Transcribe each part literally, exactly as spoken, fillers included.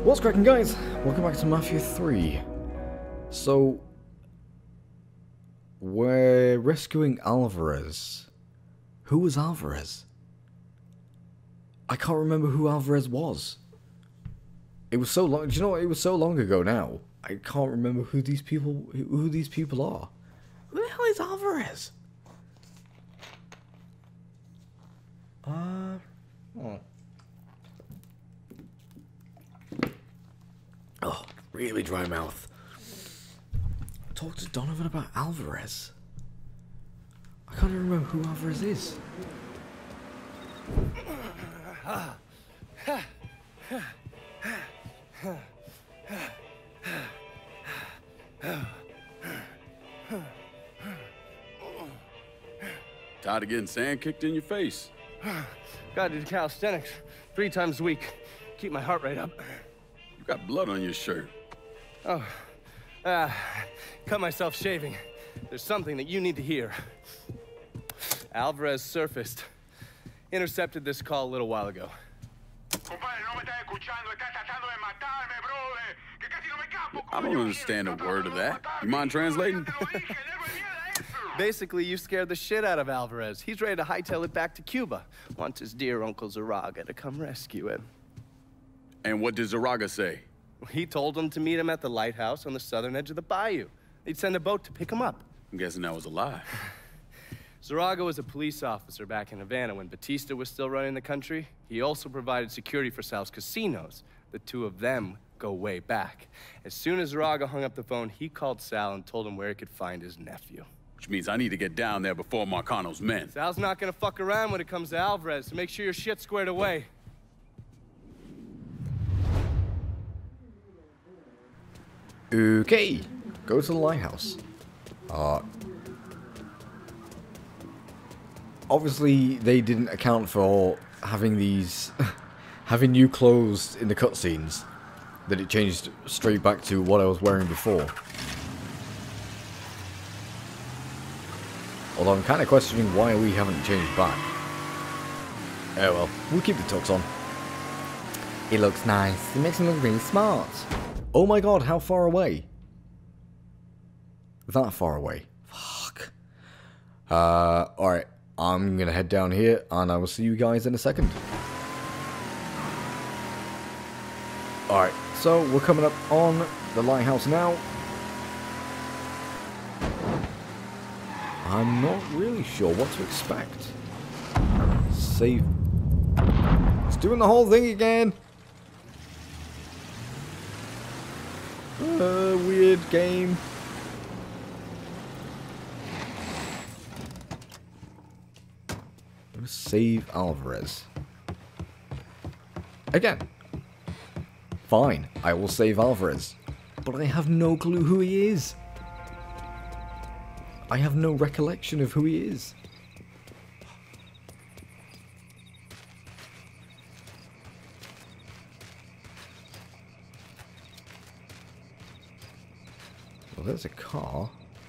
What's cracking, guys? Welcome back to Mafia three. So, we're rescuing Alvarez. Who was Alvarez? I can't remember who Alvarez was. It was so long. Do you know what? It was so long ago now. I can't remember who these people who these people are. Who the hell is Alvarez? Uh. Oh. Oh, really dry mouth. Talk to Donovan about Alvarez. I can't even remember who Alvarez is. Tired of getting sand kicked in your face? Gotta do calisthenics three times a week. Keep my heart rate up. You got blood on your shirt. Oh, ah, uh, cut myself shaving. There's something that you need to hear. Alvarez surfaced. Intercepted this call a little while ago. I don't understand a word of that. You mind translating? Basically, you scared the shit out of Alvarez. He's ready to hightail it back to Cuba. Wants his dear Uncle Zaraga to come rescue him. And what did Zaraga say? He told him to meet him at the lighthouse on the southern edge of the bayou. They'd send a boat to pick him up. I'm guessing that was a lie. Zaraga was a police officer back in Havana when Batista was still running the country. He also provided security for Sal's casinos. The two of them go way back. As soon as Zaraga hung up the phone, he called Sal and told him where he could find his nephew. Which means I need to get down there before Marcano's men. Sal's not gonna fuck around when it comes to Alvarez, so make sure your shit's squared away. Okay, go to the lighthouse. Uh, obviously, they didn't account for having these, having new clothes in the cutscenes. That it changed straight back to what I was wearing before. Although I'm kind of questioning why we haven't changed back. Oh well, we'll keep the tux on. It looks nice. It makes him look really smart. Oh my god, how far away? That far away. Fuck. Uh, alright. I'm gonna head down here, and I will see you guys in a second. Alright, so we're coming up on the lighthouse now. I'm not really sure what to expect. Save. It's doing the whole thing again. Uh, weird game. Let's save Alvarez. Again. Fine, I will save Alvarez. But I have no clue who he is. I have no recollection of who he is. Well, there's a car.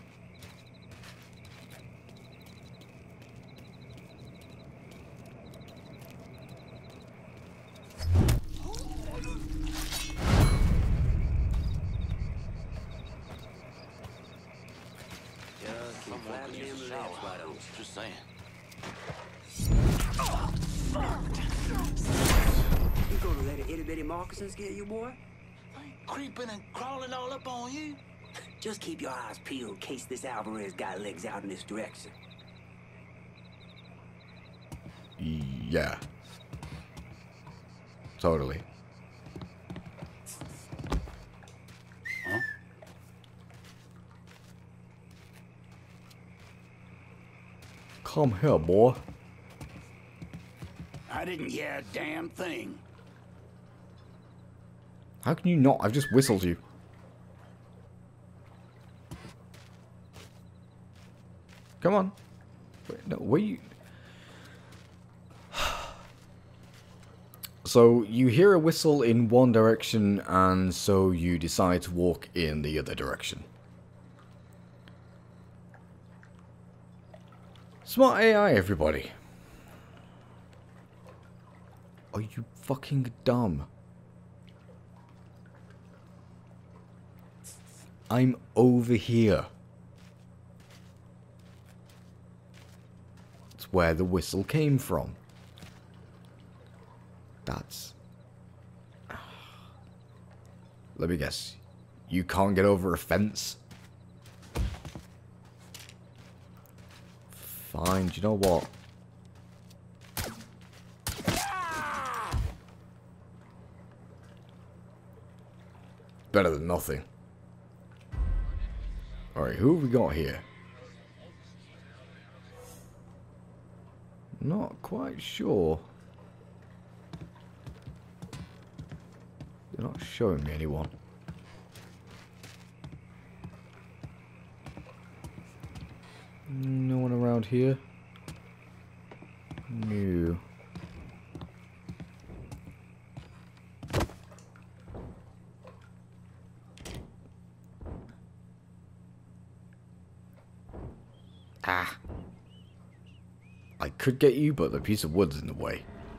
Just saying. You gonna let an itty bitty moccasin scare you, boy? Creeping and crawling all up on you. Just keep your eyes peeled in case this Alvarez got legs out in this direction. Yeah. Totally. Huh? Come here, boy. I didn't hear a damn thing. How can you not? I've just whistled you. Come on. Wait, no, where you... So, you hear a whistle in one direction, and so you decide to walk in the other direction. Smart A I, everybody. Are you fucking dumb? I'm over here. It's where the whistle came from. That's... Let me guess. You can't get over a fence? Fine, do you know what? Better than nothing. Alright, who have we got here? Not quite sure. They're not showing me anyone. No one around here? No. Ah. I could get you, but the piece of wood's in the way.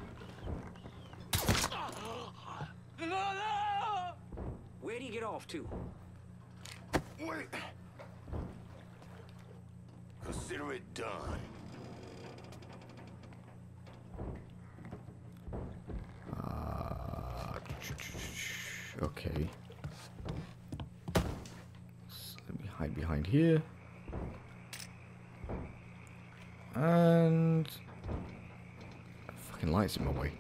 Where do you get off to? Wait. Consider it done. Uh, okay. So let me hide behind here. And fucking lights in my way.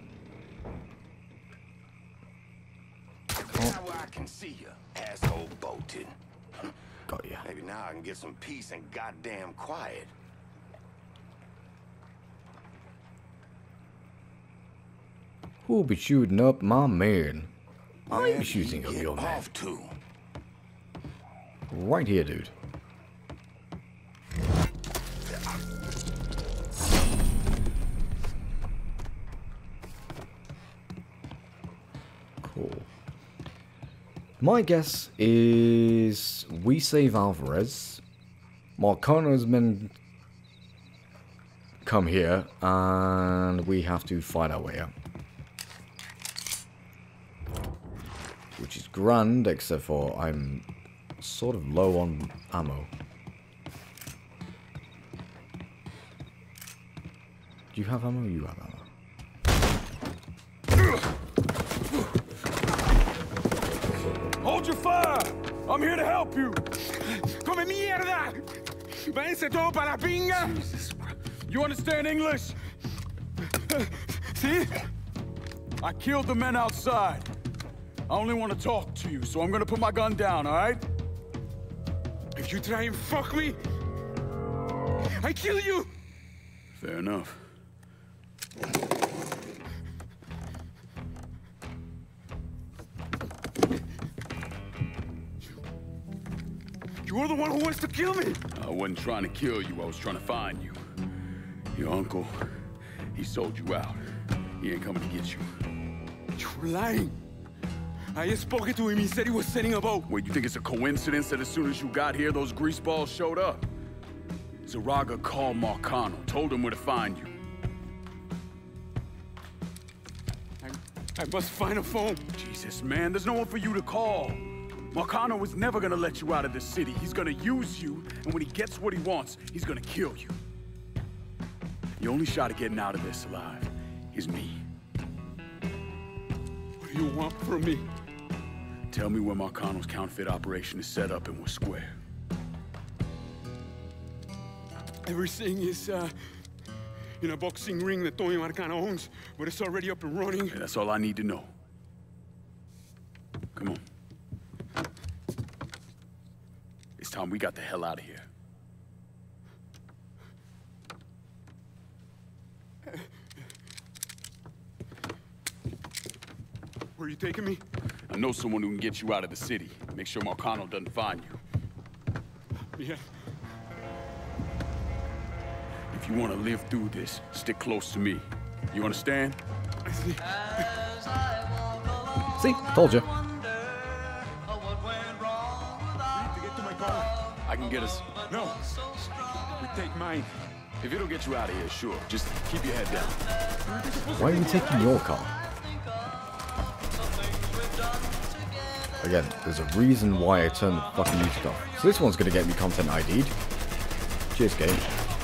Now I can see you, asshole bolted. Got ya. Maybe now I can get some peace and goddamn quiet. Who'll be shooting up my man? Where I'm do shooting you up get your man. off to? Right here, dude. Cool. My guess is we save Alvarez. Marcano's men come here, and we have to fight our way out. Which is grand, except for I'm sort of low on ammo. Do you have ammo? You have ammo. Hold your fire! I'm here to help you! Come mierda! Váyanse todo para la pinga! You understand English? See? I killed the men outside. I only want to talk to you, so I'm gonna put my gun down, alright? If you try and fuck me, I kill you! Fair enough. You're the one who wants to kill me! I wasn't trying to kill you, I was trying to find you. Your uncle, he sold you out. He ain't coming to get you. You're lying! I just spoke to him, he said he was sending a boat. Wait, you think it's a coincidence that as soon as you got here, those greaseballs showed up? Zaraga called Marcano, told him where to find you. I, I must find a phone. Jesus, man, there's no one for you to call. Marcano is never gonna let you out of this city. He's gonna use you, and when he gets what he wants, he's gonna kill you. The only shot at getting out of this alive is me. What do you want from me? Tell me where Marcano's counterfeit operation is set up and we're square. Everything is, uh, in a boxing ring that Tony Marcano owns, but it's already up and running. Yeah, that's all I need to know. Come on. It's time we got the hell out of here. Where are you taking me? I know someone who can get you out of the city. Make sure Marcano doesn't find you. Yeah. If you want to live through this, stick close to me. You understand? I see. See? Told you. I can get us. No. We take mine. If it'll get you out of here, sure. Just keep your head down. Why are you taking your car? Again, there's a reason why I turned the fucking music off. So this one's gonna get me content I D'd. Cheers, game.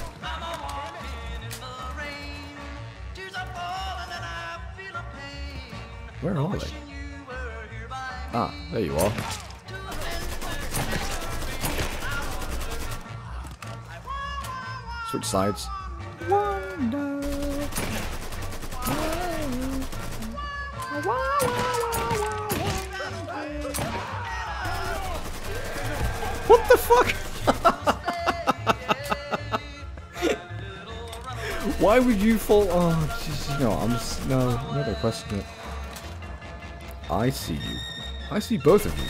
Where are they? Ah, there you are. Switch sides. Wonder. What the fuck? Why would you fall? Oh, Jesus, no, I'm just, no, I'm not gonna question it. I see you. I see both of you.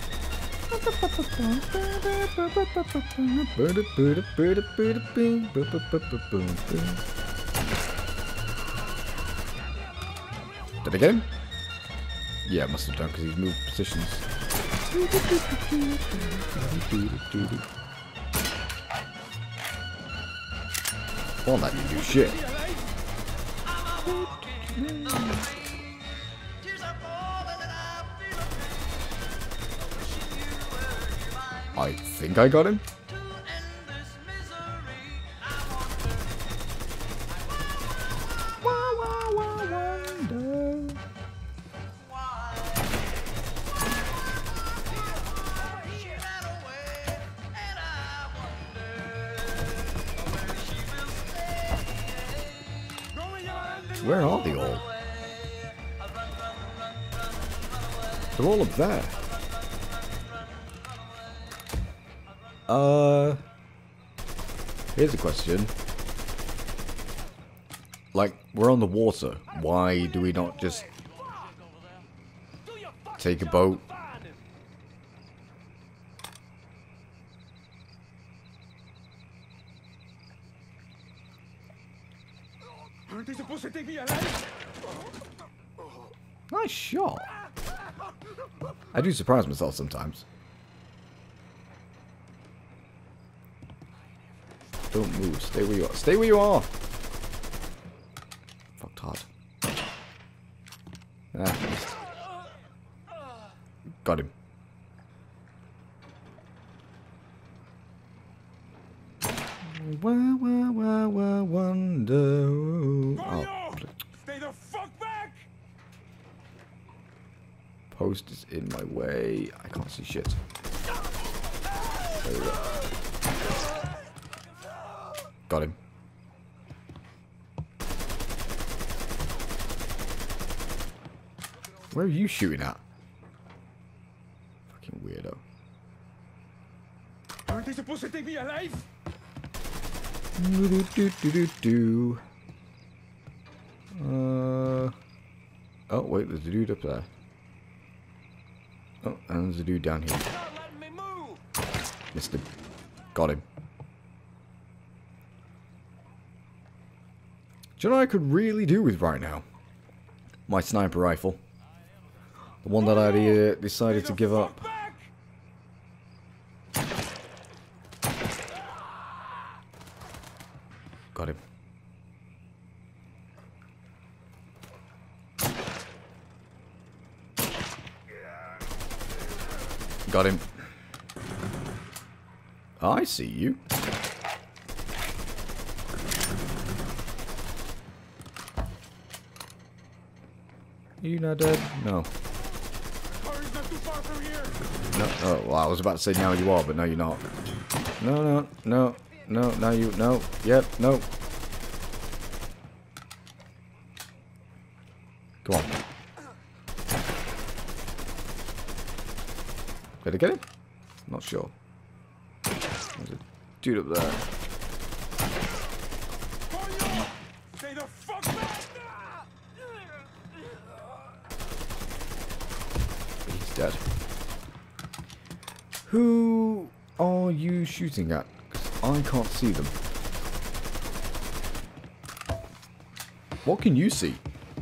Did I get him? Yeah, I must have done because he's moved positions. Well, that didn't do shit. I think I got him. Where are they all? They're all up there. Uh, here's a question. Like, we're on the water. Why do we not just take a boat? Aren't they supposed to take me alive? Nice shot. I do surprise myself sometimes. Don't move. Stay where you are. Stay where you are. Fucked hard. Ah, missed. Got him. Wah, wah, wah, wah, wonder. Oh, stay the fuck back! Post is in my way. I can't see shit. There we go. Got him. Where are you shooting at? Fucking weirdo. Aren't they supposed to take me alive? Do do do do do do. Uh. Oh wait, there's a dude up there. Oh, and there's a dude down here. Missed him. Got him. Do you know what I could really do with right now? My sniper rifle. The one that I uh, decided to give up. Got him. Got him. I see you. You not dead? No. No. Oh, well, I was about to say now you are, but no, you're not. No, no, no, no, no, you, no. Yep, no. Come on. Did I get him? Not sure. There's a dude up there. Stay the fuck back! He's dead. Who are you shooting at? Because I can't see them. What can you see?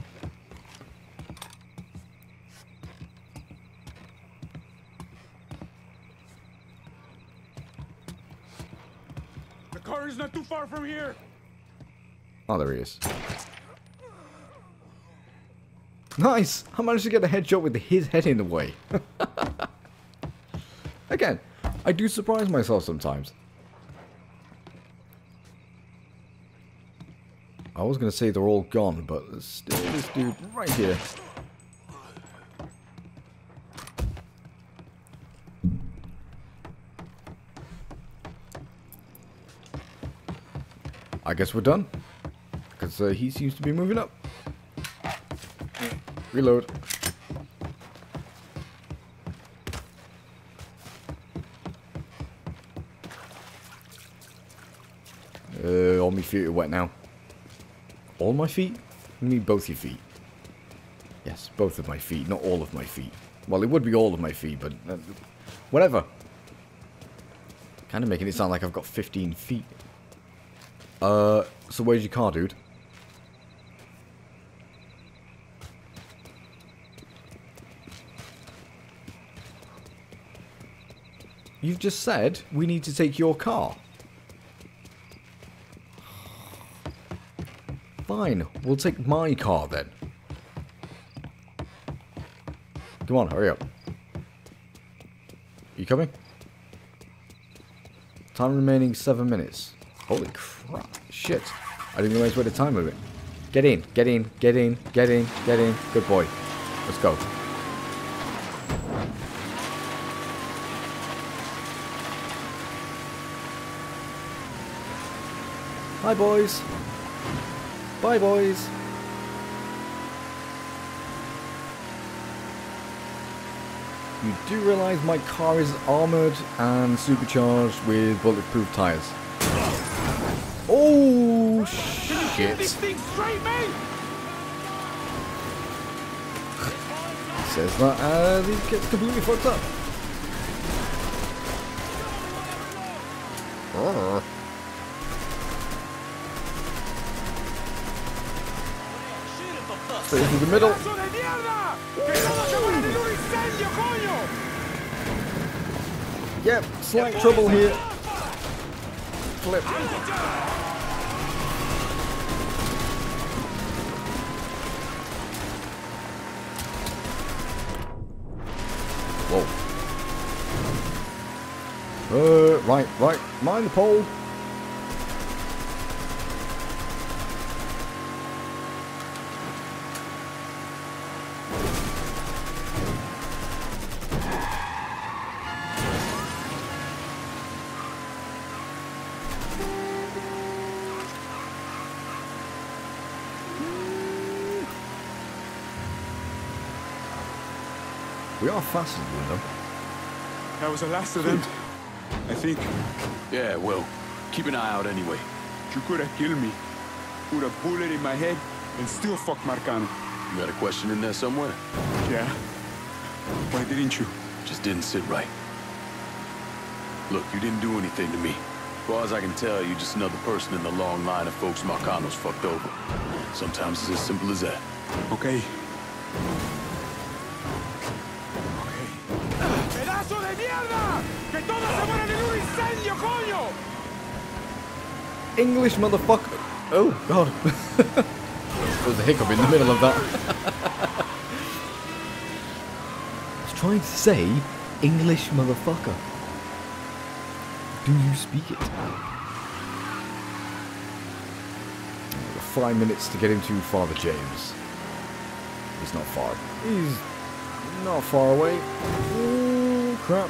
The car is not too far from here. Oh, there he is. Nice! I managed to get a headshot with his head in the way. Again, I do surprise myself sometimes. I was going to say they're all gone, but there's still this dude right here. I guess we're done. Because uh, he seems to be moving up. Reload. Uh, all my feet are wet now. All my feet? You mean both your feet? Yes, both of my feet, not all of my feet. Well, it would be all of my feet, but uh, whatever. Kind of making it sound like I've got fifteen feet. Uh, so where's your car, dude? You've just said we need to take your car. Fine, we'll take my car then. Come on, hurry up. You coming? Time remaining seven minutes. Holy crap. Shit. I didn't realize where the time limit. Get in, get in, get in, get in, get in. Good boy. Let's go. Hi, boys. Bye, boys. You do realize my car is armored and supercharged with bulletproof tires. Oh, shit. Says that as he gets completely fucked up. Uh. Stay into the middle. Yep, slight trouble here. Flip. Whoa. Uh, right, right. Mind the pole. We are faster than them. That was the last of them, I think. Yeah, well, keep an eye out anyway. You could have killed me, put a bullet in my head, and still fuck Marcano. You got a question in there somewhere? Yeah. Why didn't you? Just didn't sit right. Look, you didn't do anything to me. As far as I can tell, you're just another person in the long line of folks Marcano's fucked over. Sometimes it's as simple as that. Okay. English motherfucker. Oh, God. There was a hiccup in the middle of that. I was trying to say English motherfucker. Do you speak it? Five minutes to get into Father James. He's not far. He's not far away. Oh, crap.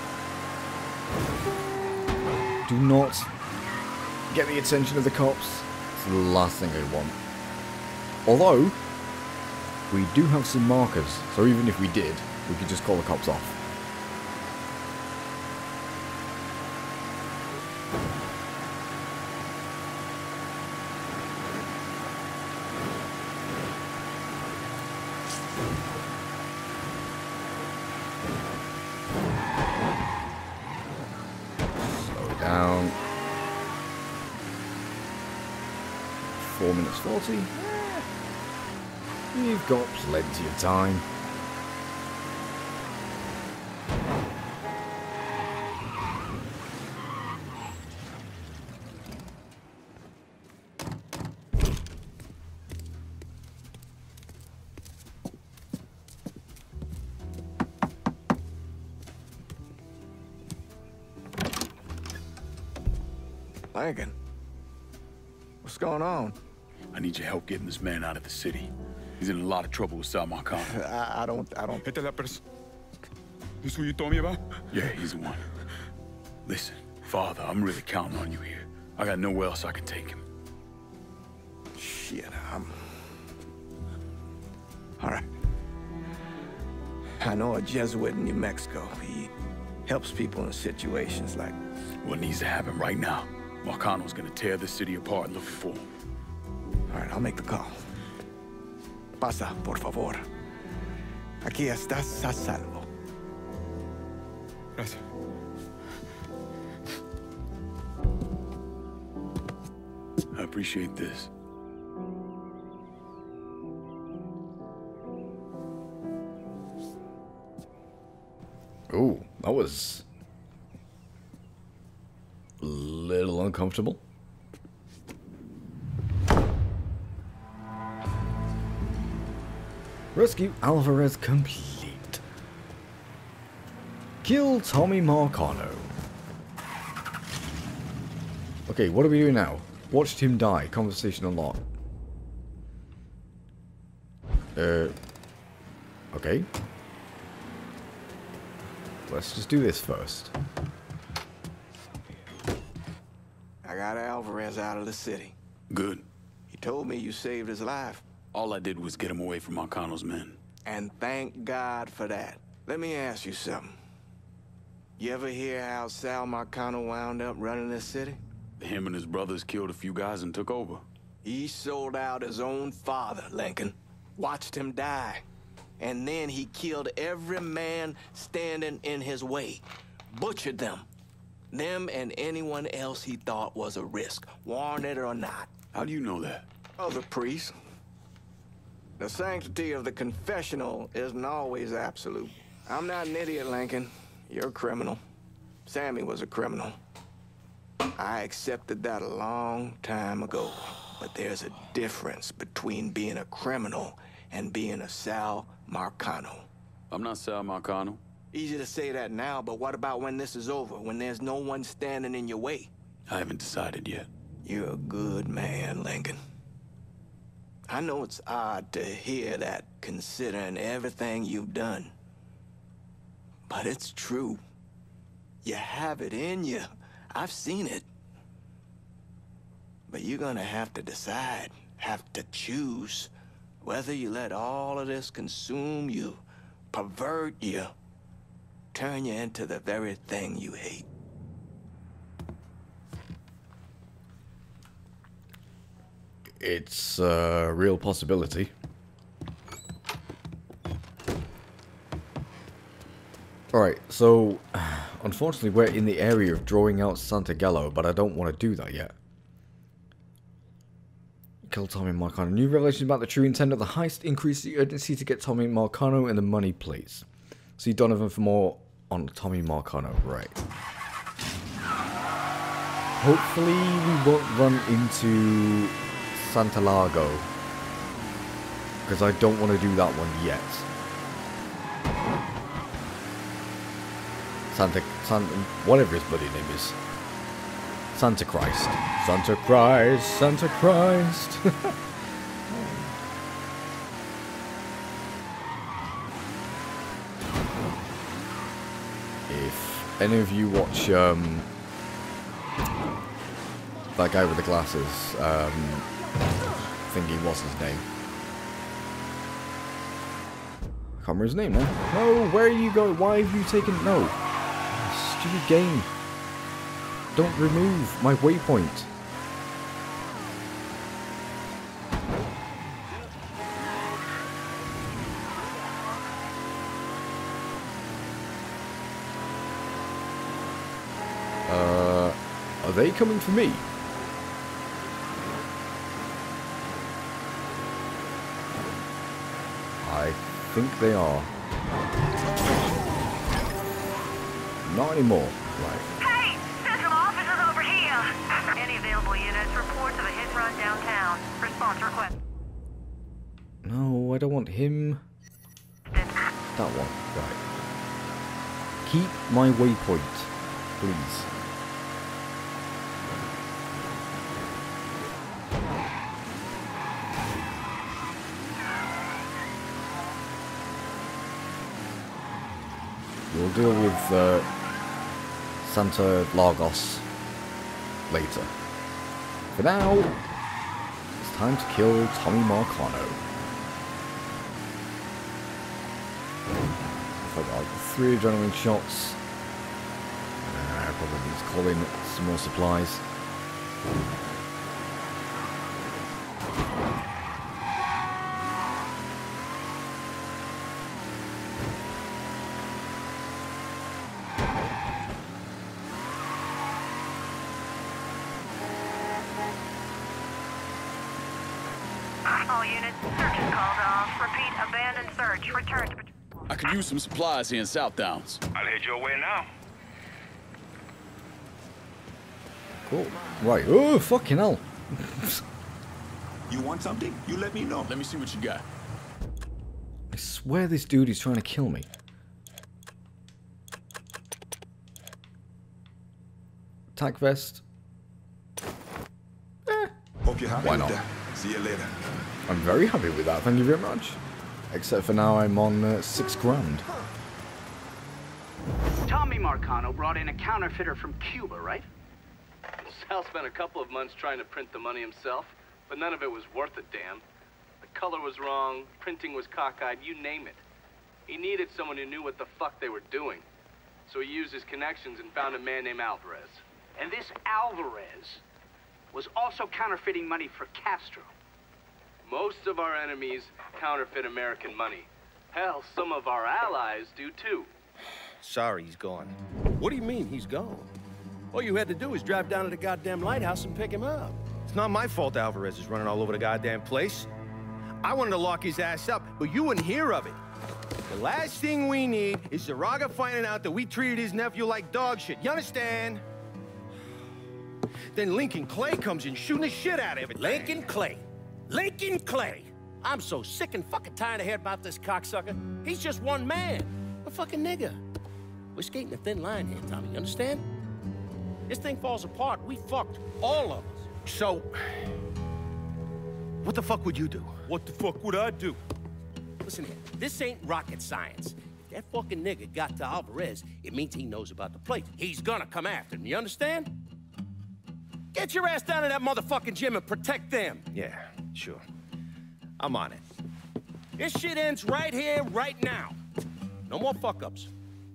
Do not get the attention of the cops. It's the last thing I want. Although, we do have some markers, so even if we did, we could just call the cops off. Slow down. four minutes forty. You've got plenty of time. Lincoln, what's going on? I need your help getting this man out of the city. He's in a lot of trouble with Sal Marcano. I, I don't, I don't... Esta es la pers... This who you told me about? Yeah, he's the one. Listen, Father, I'm really counting on you here. I got nowhere else I can take him. Shit, I'm... All right. I know a Jesuit in New Mexico. He helps people in situations like... What needs to happen right now? Marcano's gonna tear this city apart looking for him. All right, I'll make the call. Pasa, por favor. Aquí estás a salvo. Gracias. I appreciate this. Ooh, that was a little uncomfortable. Rescue Alvarez complete. Kill Tommy Marcano. Okay, what are we doing now? Watched him die. Conversation unlocked. Uh. Okay. Let's just do this first. I got Alvarez out of the city. Good. He told me you saved his life. All I did was get him away from Marcano's men. And thank God for that. Let me ask you something. You ever hear how Sal Marcano wound up running this city? Him and his brothers killed a few guys and took over. He sold out his own father, Lincoln. Watched him die. And then he killed every man standing in his way. Butchered them. Them and anyone else he thought was a risk, warranted or not. How do you know that? Other priests. The sanctity of the confessional isn't always absolute. I'm not an idiot, Lincoln. You're a criminal. Sammy was a criminal. I accepted that a long time ago. But there's a difference between being a criminal and being a Sal Marcano. I'm not Sal Marcano. Easy to say that now, but what about when this is over, when there's no one standing in your way? I haven't decided yet. You're a good man, Lincoln. I know it's odd to hear that, considering everything you've done. But it's true. You have it in you. I've seen it. But you're gonna have to decide, have to choose, whether you let all of this consume you, pervert you, turn you into the very thing you hate. It's a real possibility. Alright, so unfortunately we're in the area of drawing out Santa Gallo, but I don't want to do that yet. Kill Tommy Marcano. New revelation about the true intent of the heist. Increase the urgency to get Tommy Marcano and the money, please. See Donovan for more on Tommy Marcano. Right. Hopefully we won't run into Sant'Alago, because I don't want to do that one yet. Santa, Santa, whatever his bloody name is. Santa Christ. Santa Christ, Santa Christ. If any of you watch um, that guy with the glasses, um, I think he was his name. I can't remember his name now. No, where are you going? Why have you taken... No. Stupid game. Don't remove my waypoint. Uh, are they coming for me? I think they are. Not anymore. Right. Hey! Central office is over here! Any available units, reports of a hit run downtown. Response request. No, I don't want him. That one. Right. Keep my waypoint, please. We'll deal with uh, Santa Lagos later. For now, it's time to kill Tommy Marcano. I got three adrenaline shots. Uh, I probably need to call in some more supplies. All units, search is called off. Repeat, abandoned search. Return to... I could use some supplies here in South Downs. I'll head your way now. Cool. Right. Oh, fucking hell. You want something? You let me know. Let me see what you got. I swear this dude is trying to kill me. Attack vest. Eh. Hope you're happy Why with not? that. See you later. I'm very happy with that, thank you very much. Except for now I'm on uh, six grand. Tommy Marcano brought in a counterfeiter from Cuba, right? Sal spent a couple of months trying to print the money himself, but none of it was worth a damn. The color was wrong, printing was cockeyed, you name it. He needed someone who knew what the fuck they were doing. So he used his connections and found a man named Alvarez. And this Alvarez was also counterfeiting money for Castro. Most of our enemies counterfeit American money. Hell, some of our allies do too. Sorry, he's gone. What do you mean, he's gone? All you had to do was drive down to the goddamn lighthouse and pick him up. It's not my fault Alvarez is running all over the goddamn place. I wanted to lock his ass up, but you wouldn't hear of it. The last thing we need is Zaraga finding out that we treated his nephew like dog shit. You understand? Then Lincoln Clay comes in shooting the shit out of it. Lincoln Clay. Lincoln Clay. I'm so sick and fucking tired of hearing about this cocksucker. He's just one man. A fucking nigga. We're skating a thin line here, Tommy, you understand? This thing falls apart, we fucked. All of us. So, what the fuck would you do? What the fuck would I do? Listen here, this ain't rocket science. If that fucking nigga got to Alvarez, it means he knows about the place. He's gonna come after him, you understand? Get your ass down to that motherfucking gym and protect them. Yeah, sure. I'm on it. This shit ends right here, right now. No more fuck-ups.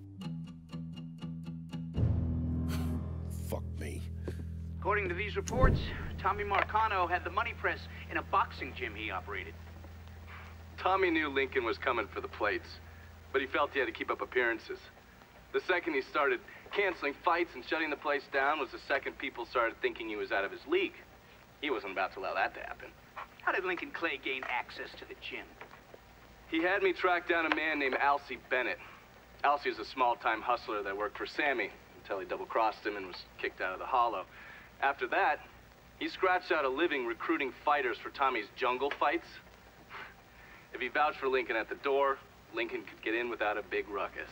Fuck me. According to these reports, Tommy Marcano had the money press in a boxing gym he operated. Tommy knew Lincoln was coming for the plates, but he felt he had to keep up appearances. The second he started canceling fights and shutting the place down was the second people started thinking he was out of his league. He wasn't about to allow that to happen. How did Lincoln Clay gain access to the gym? He had me track down a man named Alcy Bennett. Alcy is a small-time hustler that worked for Sammy until he double-crossed him and was kicked out of the Hollow. After that, he scratched out a living recruiting fighters for Tommy's jungle fights. If he vouched for Lincoln at the door, Lincoln could get in without a big ruckus.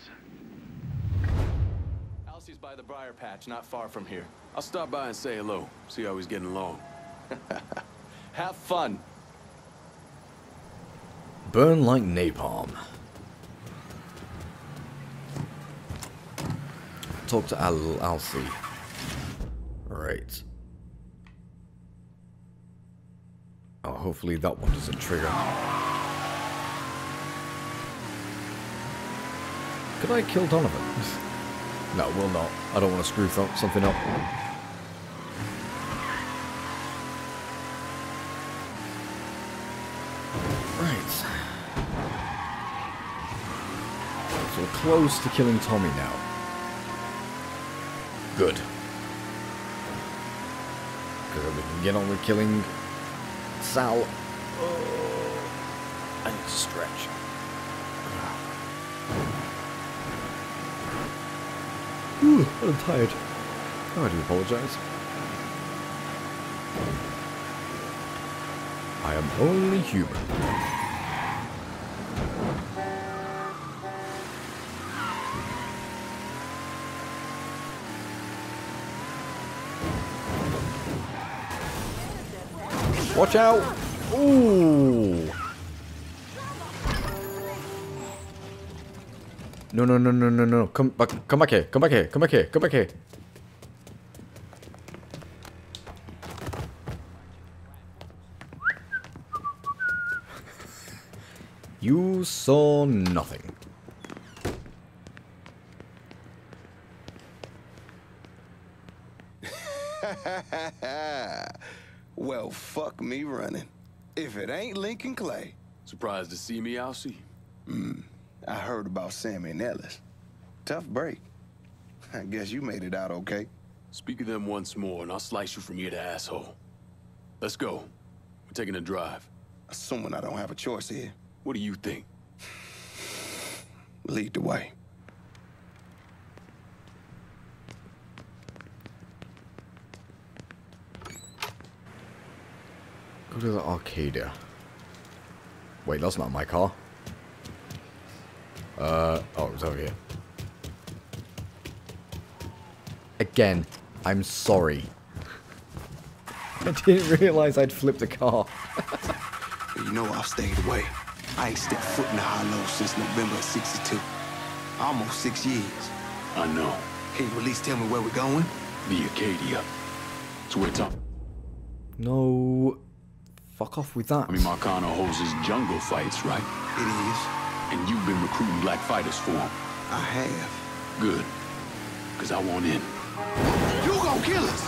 Alcy's by the briar patch, not far from here. I'll stop by and say hello, see how he's getting along. Have fun. Burn like napalm. Talk to Al Alcy. Right. Oh, hopefully that one doesn't trigger. Could I kill Donovan? No, will not. I don't want to screw th something up. Right. So we're close to killing Tommy now. Good. Because we can get on with killing Sal. Oh, I need to stretch. Ooh, I'm tired. Oh, I do apologize. I am only human. Watch out! Ooh! No, no, no, no, no, no. Come back, come back here. Come back here. Come back here. Come back here. You saw nothing. Well, fuck me running. If it ain't Lincoln Clay. Surprised to see me, Alcy? Hmm. I heard about Sammy and Ellis. Tough break. I guess you made it out okay. Speak of them once more, and I'll slice you from ear to asshole. Let's go. We're taking a drive. Assuming I don't have a choice here. What do you think? Lead the way. Go to the arcade. Wait, that's not my car. Uh, oh, it's over here. Again, I'm sorry. I didn't realize I'd flipped the car. You know I've stayed away. I ain't stepped foot in the hollow since November of sixty-two. Almost six years. I know. Can you at least tell me where we're going? The Acadia. So we're talking. No. Fuck off with that. I mean, Marcano holds his jungle fights, right? It is. And you've been recruiting black fighters for him. I have. Good. Because I want in. You gonna kill us?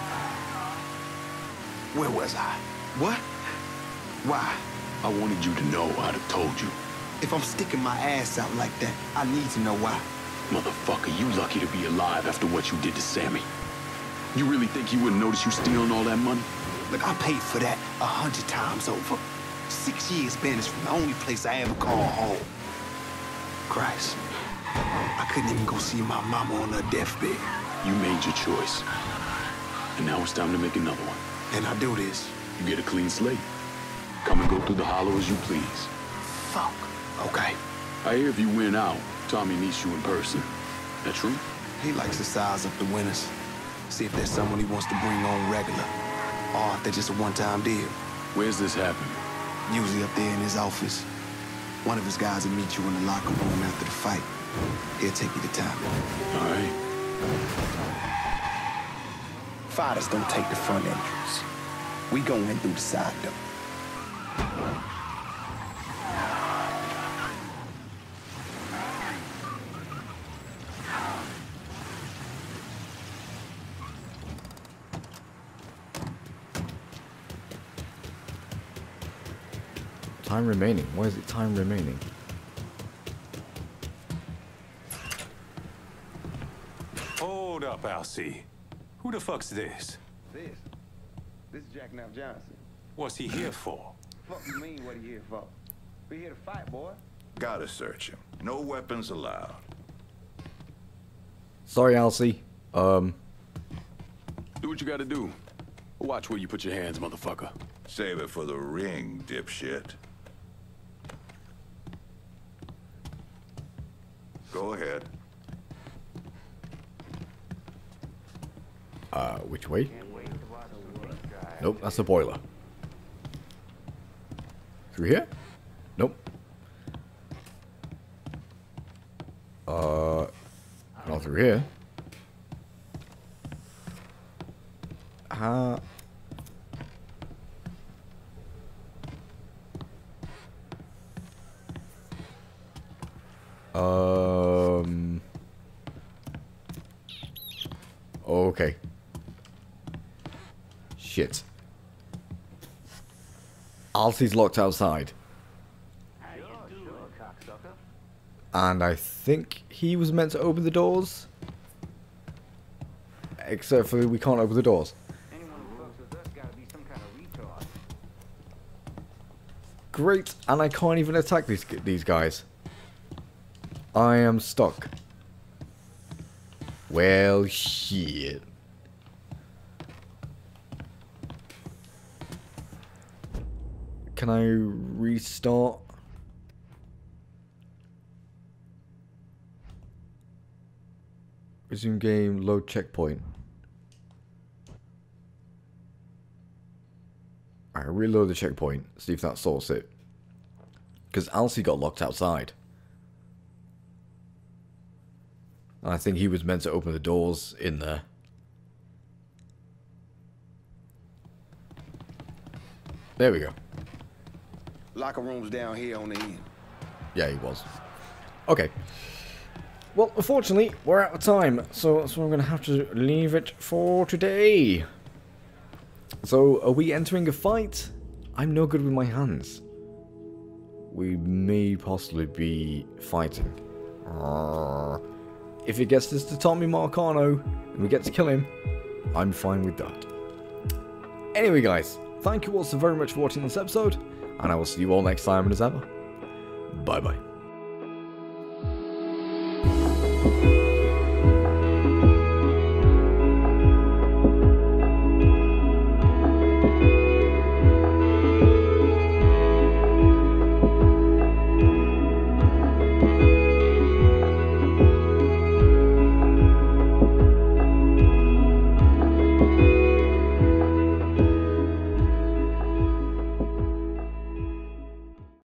Where was I? What? Why? I wanted you to know I'd have told you. If I'm sticking my ass out like that, I need to know why. Motherfucker, you lucky to be alive after what you did to Sammy. You really think he wouldn't notice you stealing all that money? Look, I paid for that a hundred times over. Six years banished from the only place I ever call home. Christ. I couldn't even go see my mama on her deathbed. You made your choice. And now it's time to make another one. And I do this. You get a clean slate. Come and go through the hollow as you please. Fuck. Okay. I hear if you win out, Tommy meets you in person. That true? He likes to size up the winners. See if there's someone he wants to bring on regular. Or if they're just a one-time deal. Where's this happening? Usually up there in his office. One of his guys will meet you in the locker room after the fight. He'll take you to town. All right. Fighters don't take the front entrance. We go in through the side door. Time remaining. Why is it time remaining? Hold up, Alcy. Who the fuck's this? This? This is Jackknife Johnson. What's he here for? Fuck you mean what he here for? We here to fight, boy. Gotta search him. No weapons allowed. Sorry, Alcy. Um. Do what you gotta do. Watch where you put your hands, motherfucker. Save it for the ring, dipshit. Go ahead. Uh, which way? Nope, that's the boiler. Through here? Nope. Uh, not through here. Uh... Um... Okay. Shit. Alcy's locked outside. And I think he was meant to open the doors. Except for we can't open the doors. Great, and I can't even attack these these guys. I am stuck. Well, shit. Can I restart? Resume game, load checkpoint. Alright, reload the checkpoint, see if that sorts it. Because Alcy got locked outside. And I think he was meant to open the doors in there. There we go. Locker room's down here on the end. Yeah, he was. Okay. Well, unfortunately, we're out of time, so, so I'm going to have to leave it for today. So, are we entering a fight? I'm no good with my hands. We may possibly be fighting. Uh, if it gets us to Tommy Marcano, and we get to kill him, I'm fine with that. Anyway, guys, thank you all so very much for watching this episode, and I will see you all next time, and as ever, bye-bye.